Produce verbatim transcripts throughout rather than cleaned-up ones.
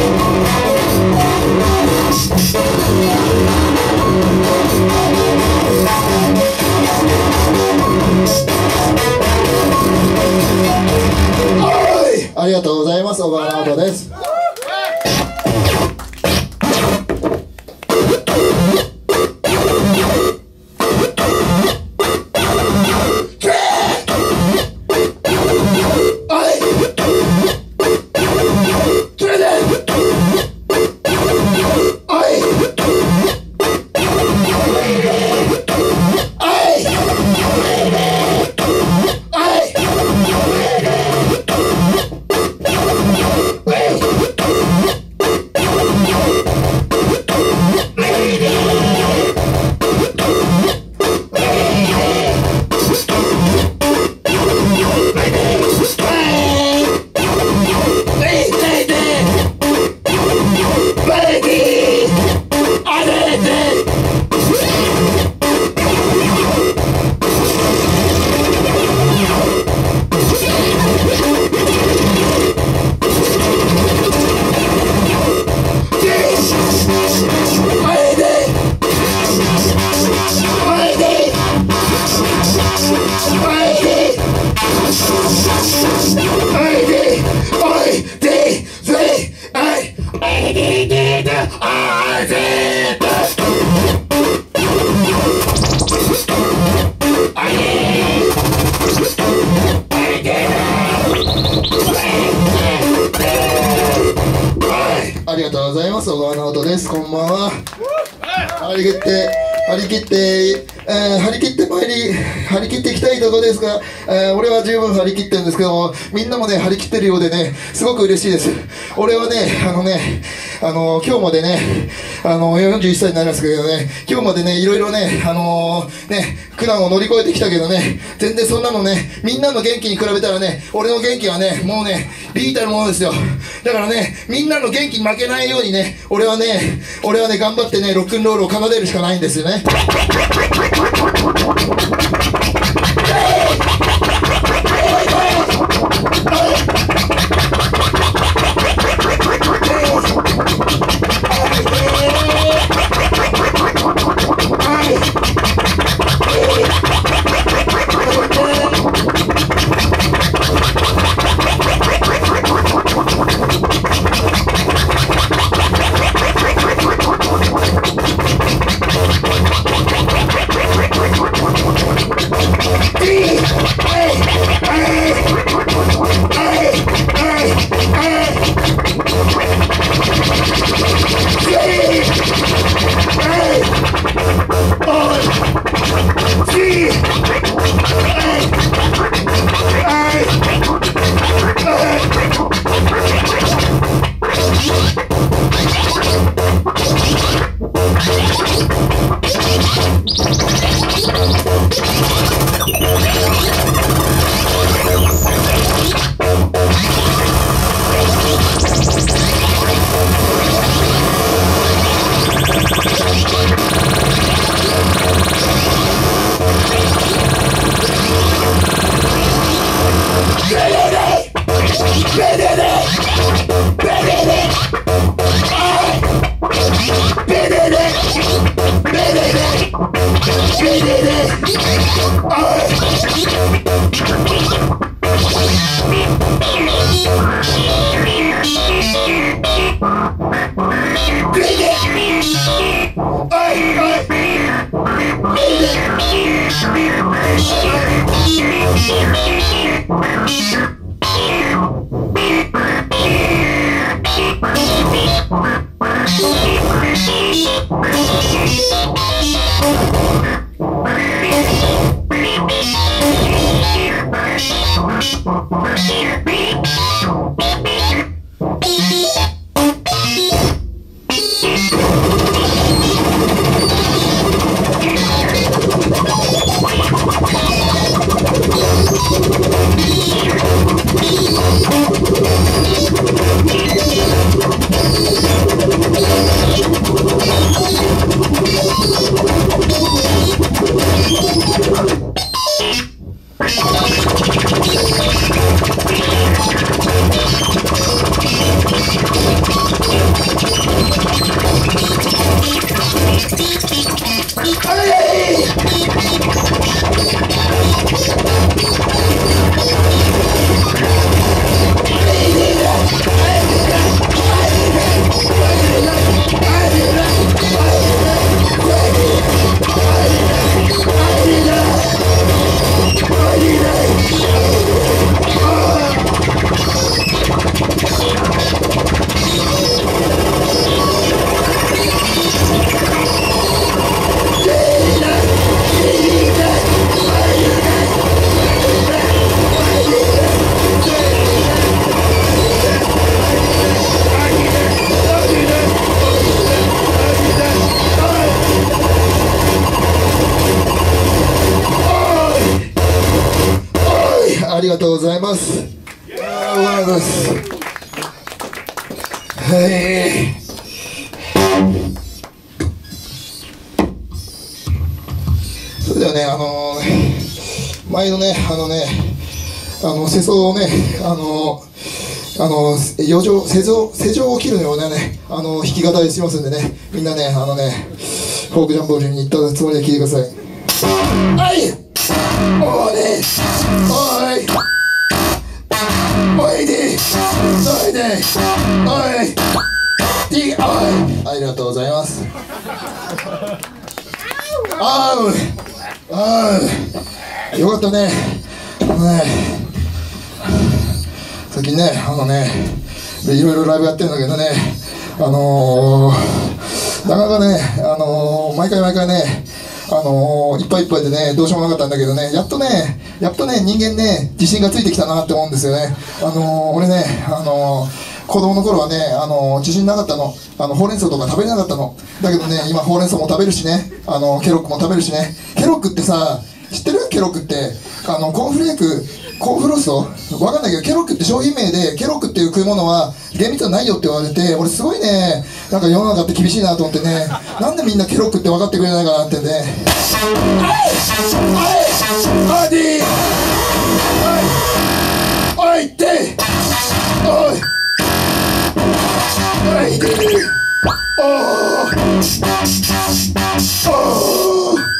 ありがとうございます。小川直人です。ありがとうございます。小川直人です。こんばんは。張り切って張り切って、えー、張り切ってまいり張り切っていきたいところですが、えー、俺は十分張り切ってるんですけども、みんなもね張り切ってるようでね、すごく嬉しいです。俺はねあのねあのー、今日までねあのー、よんじゅういっさいになりますけどね、今日までねいろいろねあのー、ね苦難を乗り越えてきたけどね、全然そんなのね、みんなの元気に比べたらね、俺の元気はねもうねビータるものですよ。だからね、みんなの元気に負けないようにね、俺はね俺はね頑張ってねロックンロールを奏でるしかないんですよね。 You それではね、あのー、前のね、あのね、あの世相をね、あのー、あのー、余剰、世情、世情を切るようなね、あのー、弾き語りしますんでね、みんなね、あのね、フォークジャンボリーに行ったつもりで聴いてください。はい、おいで、おい、おいで、おいで、おい、で、おい、ありがとうございます。あう、あう、よかったね。あのね、最近ね、あのね、いろいろライブやってるんだけどね、あのー、なかなかね、あのー、毎回毎回ね、あのー、いっぱいいっぱいでね、どうしようもなかったんだけどね、やっとね、やっとね、人間ね、自信がついてきたなって思うんですよね。あのー、俺ね、あのー、子供の頃はね、あのー、自信なかったの。あの、ほうれん草とか食べれなかったの。だけどね、今ほうれん草も食べるしね、あのー、ケロックも食べるしね。ケロックってさ、知ってる？ケロックって、あの、コーンフレーク、コーンフロストわかんないけど、ケロックって商品名で、ケロックっていう食い物は厳密はないよって言われて、俺すごいね、なんか世の中って厳しいなと思ってね、なんでみんなケロックって分かってくれないかなってね。はい、はい、アディ、はい、おいって、おい、おいで、おー、おー、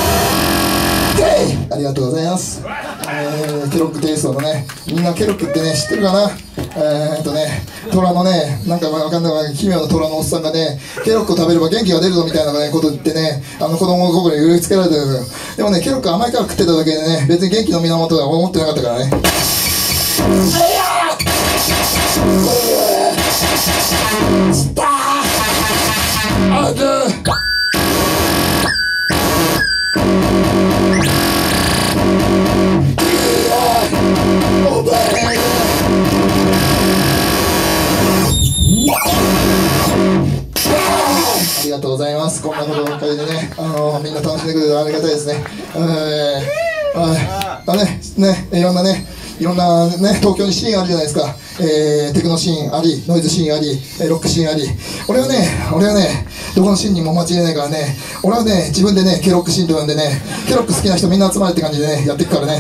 ありがとうございます。えー、ケロックテイストのね、みんなケロックってね、知ってるかな。えーっとね、虎のね、なんかわかんない奇妙な虎のおっさんがね、ケロックを食べれば元気が出るぞみたいな、ね、こと言ってね、あの子供の心に売りつけられてるのよ。でもね、ケロック甘いから食ってただけでね、別に元気の源だとは思ってなかったからね。スターアドありがとうございます。こんなことばっかりでね、あのー、みんな楽しんでくれてありがたいですね。えー、ああね、ね、いろんなね、いろんなね、東京にシーンあるじゃないですか。えー、テクノシーンあり、ノイズシーンあり、ロックシーンあり。俺はね、俺はね、どこのシーンにも間違いないからね、俺はね、自分でね、ケロックシーンと呼んでね、ケロック好きな人みんな集まれって感じでね、やっていくから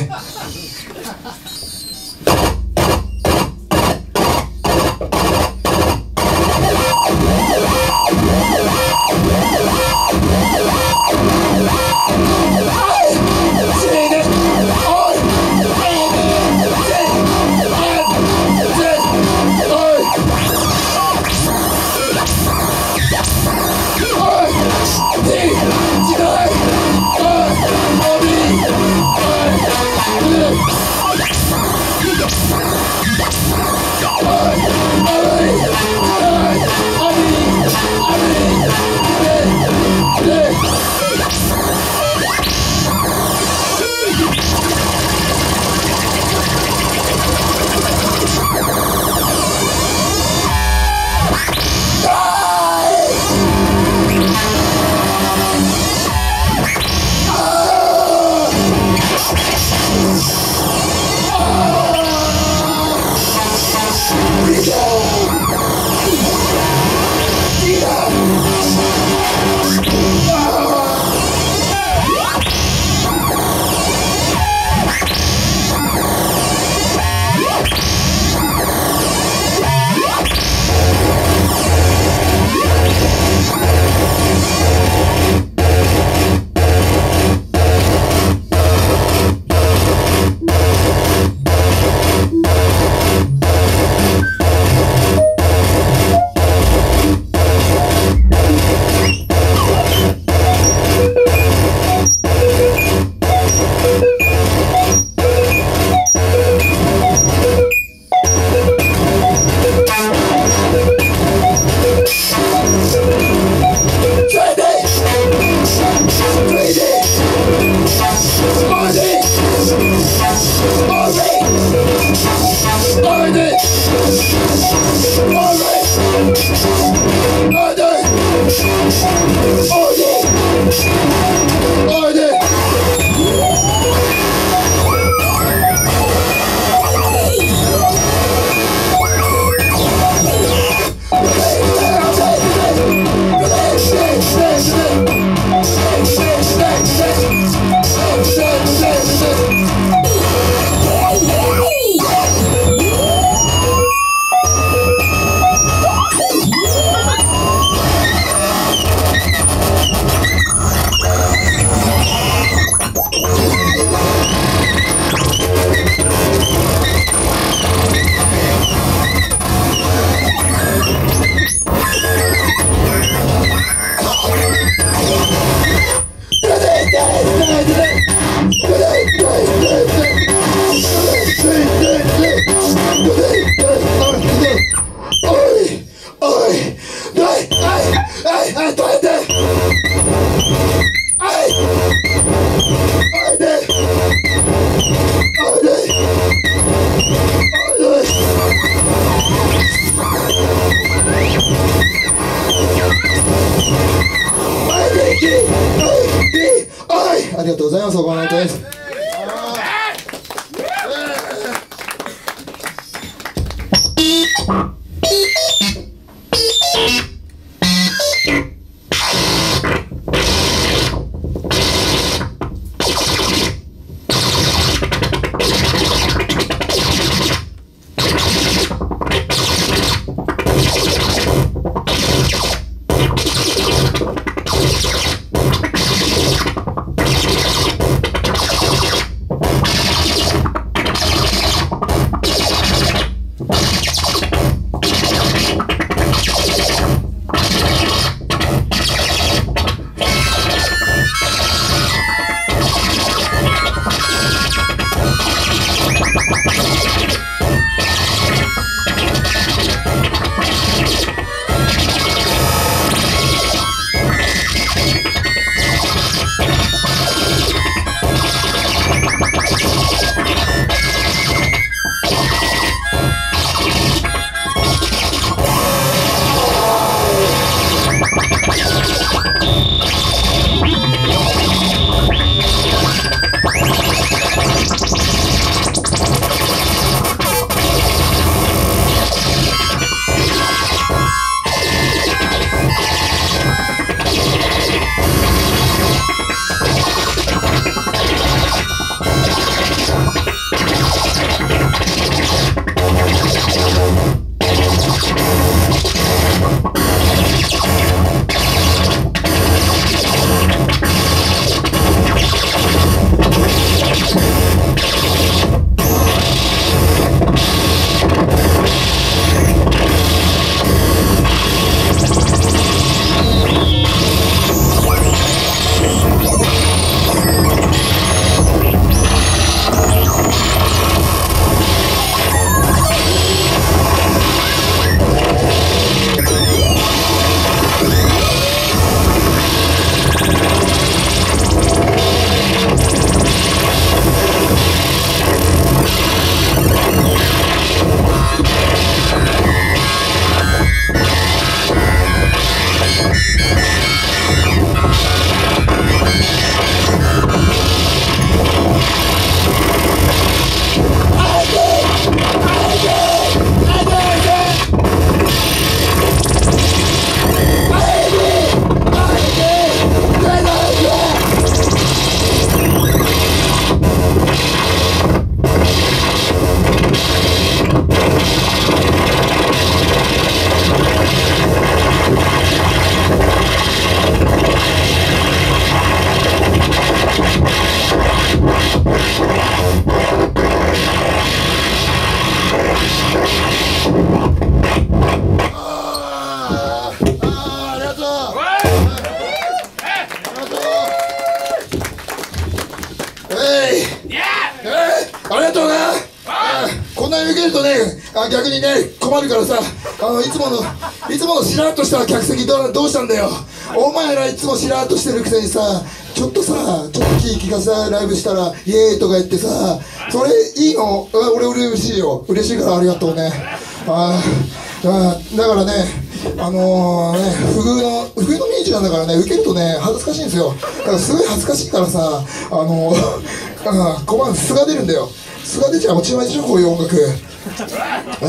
ね。Yeah. はいはい取れてはいおいでおいでおいでありがとうございます。お願いです。ありがとうな。こんなに受けるとね、あ逆にね困るからさ、あのいつものいつものしらっとした客席どうどうしたんだよ。お前らいつもしらっとしてるくせにさ、ちょっとさちょっと気利かせたライブしたらイエーイとか言ってさ、それいいの？俺嬉しいよ。嬉しいからありがとうね。ああだからね、あのー、ね不遇の不遇のミュージシャンだからね、受けるとね恥ずかしいんですよ。だからすごい恥ずかしいからさ、あのー、あこまん素が出るんだよ。素が出ちゃおしまいでしょ、こういう音楽。えええ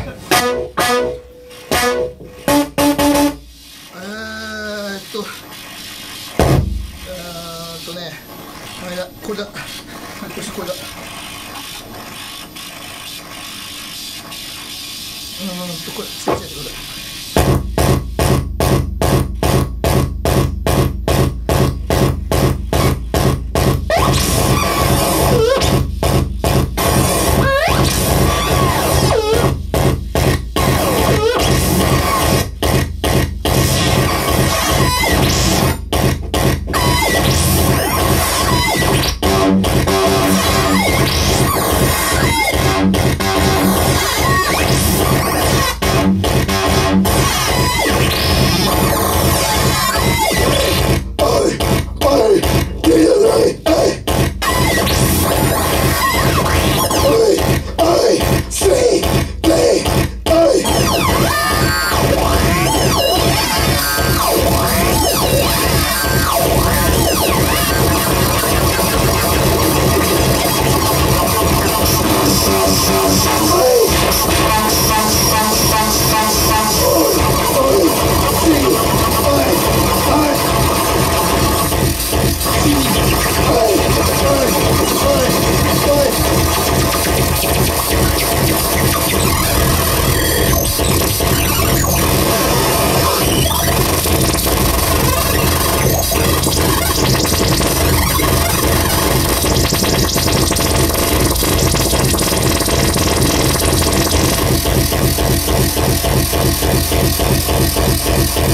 ー、っとえー、っとねこれだこれだよしこれだうんとこれつけちゃってください。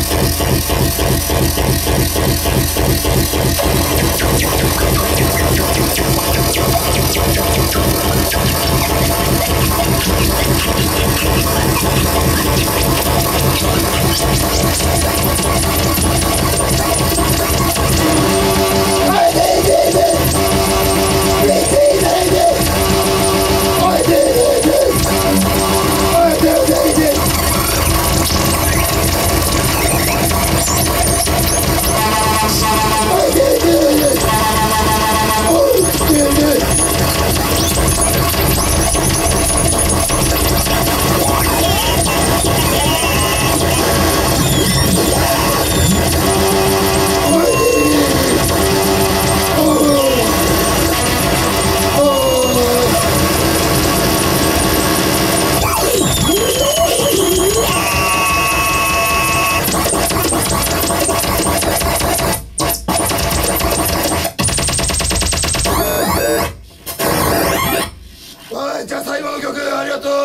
じゃあ最後の曲ありがとう。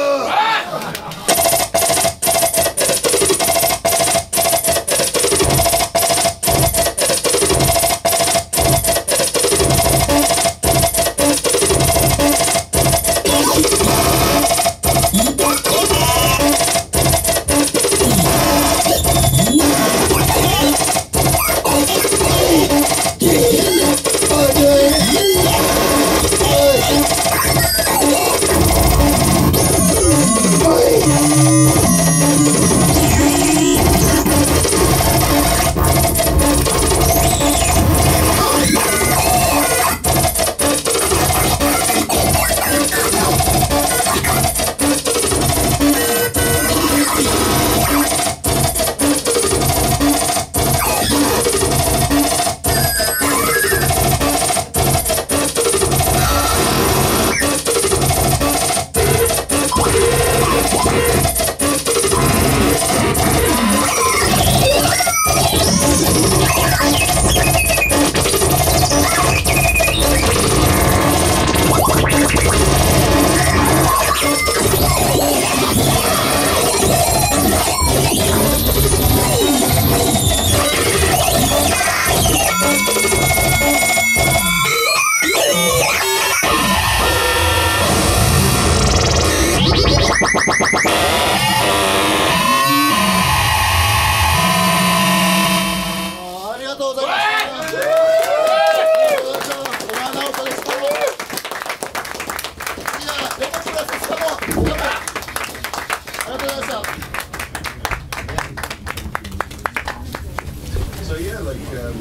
So yeah, like um,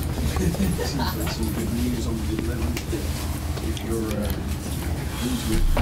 some good news on the eleventh. If you're uh, into it.